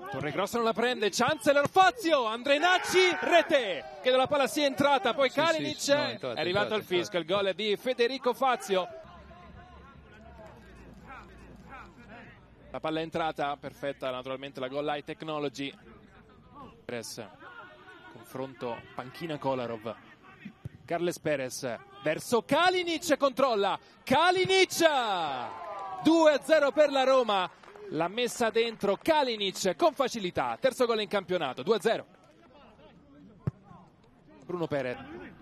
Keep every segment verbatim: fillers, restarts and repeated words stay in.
Torregrossa non la prende, Chancellor Fazio, Andrenacci, rete, che la palla sia entrata, poi sì, Kalinic, sì, no, è, entrato, è arrivato al fischio, il gol di Federico Fazio. La palla è entrata, perfetta naturalmente la Goal Line Technology. Perez, confronto panchina Kolarov. Carles Perez verso Kalinic, controlla, Kalinic, due a zero per la Roma. L'ha messa dentro Kalinic con facilità, terzo gol in campionato, due a zero. Bruno Perez.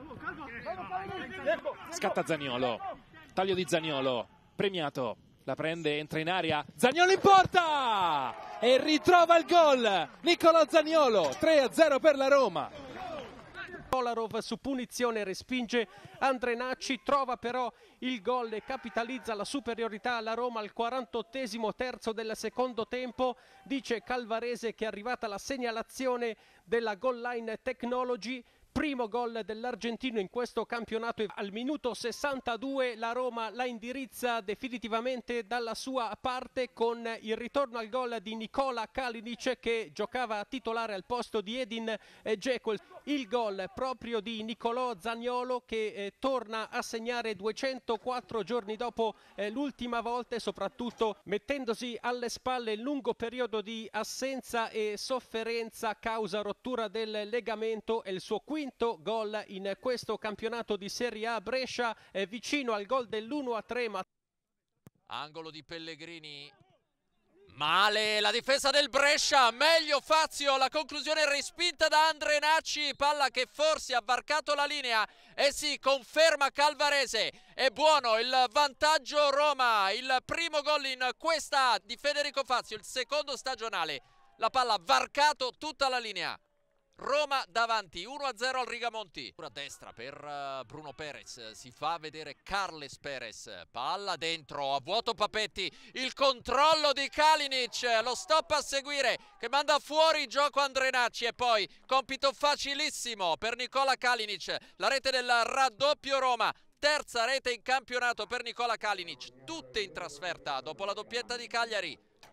Scatta Zaniolo, taglio di Zaniolo, premiato, la prende, entra in aria, Zaniolo in porta! E ritrova il gol, Nicolò Zaniolo, tre a zero per la Roma. Kolarov su punizione respinge Andrenacci, trova però il gol e capitalizza la superiorità alla Roma al quarantottesimo terzo del secondo tempo. Dice Calvarese che è arrivata la segnalazione della Goal Line Technology. Primo gol dell'argentino in questo campionato. Al minuto sessantadue la Roma la indirizza definitivamente dalla sua parte con il ritorno al gol di Nikola Kalinic, che giocava titolare al posto di Edin Dzeko. Il gol proprio di Nicolò Zaniolo, che eh, torna a segnare duecentoquattro giorni dopo eh, l'ultima volta, e soprattutto mettendosi alle spalle il lungo periodo di assenza e sofferenza causa rottura del legamento. È il suo quinto gol in questo campionato di Serie A. Brescia è vicino al gol dell'uno a tre. Ma... angolo di Pellegrini, male la difesa del Brescia, meglio Fazio, la conclusione respinta da Andrenacci, palla che forse ha varcato la linea e si conferma Calvarese. È buono il vantaggio Roma, il primo gol in questa di Federico Fazio, il secondo stagionale, la palla ha varcato tutta la linea. Roma davanti, uno a zero al Rigamonti. A destra per uh, Bruno Perez, si fa vedere Carles Perez, palla dentro, a vuoto Papetti, il controllo di Kalinic, lo stop a seguire che manda fuori gioco Andrenacci, e poi compito facilissimo per Nikola Kalinic, la rete del raddoppio Roma. Terza rete in campionato per Nikola Kalinic, tutte in trasferta dopo la doppietta di Cagliari.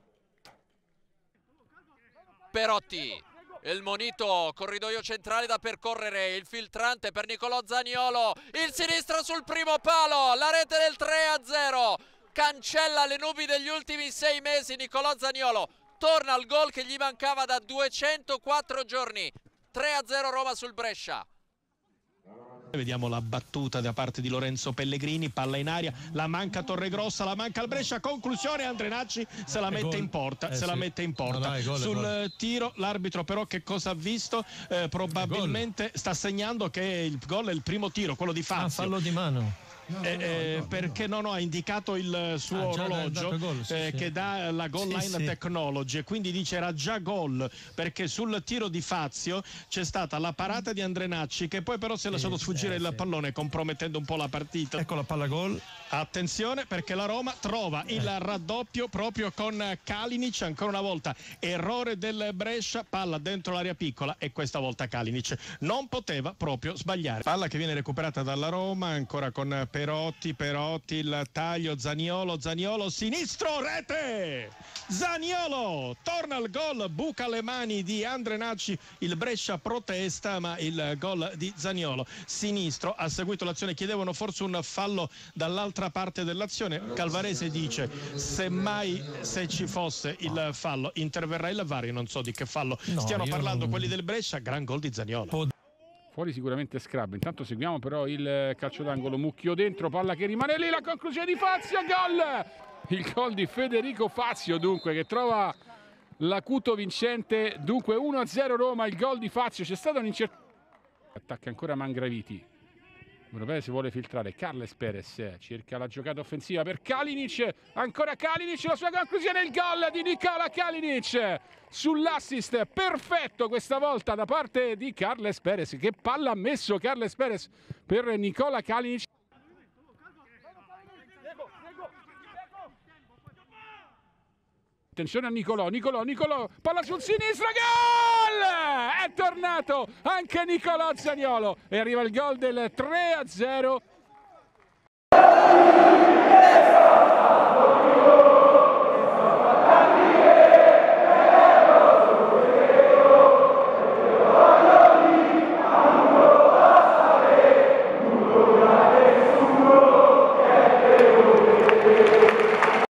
Perotti, il monito, corridoio centrale da percorrere, il filtrante per Nicolò Zaniolo, il sinistro sul primo palo, la rete del tre a zero, cancella le nubi degli ultimi sei mesi Nicolò Zaniolo, torna al gol che gli mancava da duecentoquattro giorni, tre a zero Roma sul Brescia. Vediamo la battuta da parte di Lorenzo Pellegrini, palla in aria, la manca Torregrossa, la manca il Brescia, conclusione Andrenacci se la mette in porta, se la mette in porta. Sul tiro l'arbitro però che cosa ha visto? Eh, probabilmente sta segnando che il gol è il primo tiro, quello di Fazio. Ah, fallo di mano. No, no, eh, no, perché no, no, ha indicato il suo ah, orologio gol, sì, eh, sì. che dà la Goal Line sì, sì. Technology, e quindi dice era già gol, perché sul tiro di Fazio c'è stata la parata di Andrenacci, che poi però si è lasciato sì, sfuggire eh, il sì. pallone, compromettendo un po' la partita. Ecco la palla gol. Attenzione, perché la Roma trova il raddoppio proprio con Kalinic, ancora una volta errore del Brescia, palla dentro l'area piccola, e questa volta Kalinic non poteva proprio sbagliare. Palla che viene recuperata dalla Roma, ancora con Perotti, Perotti, il taglio, Zaniolo, Zaniolo, sinistro, rete! Zaniolo torna al gol, buca le mani di Andrenacci, il Brescia protesta, ma il gol di Zaniolo, sinistro, ha seguito l'azione, chiedevano forse un fallo dall'altra parte dell'azione. Calvarese dice semmai se ci fosse il fallo interverrà il V A R. Io non so di che fallo no, stiano parlando non... quelli del Brescia. Gran gol di Zaniolo. Fuori sicuramente Scrab. Intanto seguiamo però il calcio d'angolo, Mucchio dentro, palla che rimane lì, la conclusione di Fazio, gol! Il gol di Federico Fazio dunque, che trova l'acuto vincente. Dunque uno a zero Roma, il gol di Fazio. C'è stata un'incertezza, attacca ancora Mangraviti, Bruno Perez vuole filtrare, Carles Perez cerca la giocata offensiva per Kalinic, ancora Kalinic, la sua conclusione, il gol di Nikola Kalinic sull'assist perfetto questa volta da parte di Carles Perez. Che palla ha messo Carles Perez per Nikola Kalinic. Attenzione a Nicolò, Nicolò, Nicolò, palla sul sinistro, gol! È tornato anche Nicolò Zaniolo e arriva il gol del tre a zero.